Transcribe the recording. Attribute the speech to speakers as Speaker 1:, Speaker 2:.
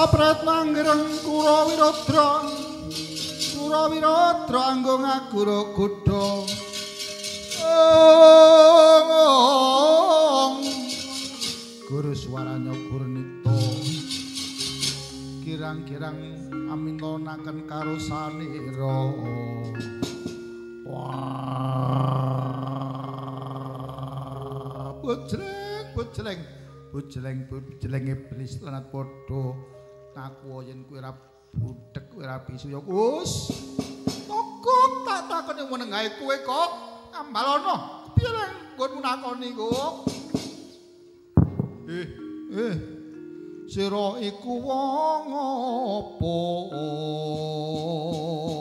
Speaker 1: Pratmanggireng Kurawiradra anggo ngagura kuda Guru swaranya Gurnita kirang-kirang amintonaken karo sanira wah bojleng iblis lanat padha ngaku yen kowe ora budhek kowe ora bisu ya Gus kok tak takoni menengae kowe kok ambalono piye lan nggonmu nakoni kok sira iku wong apa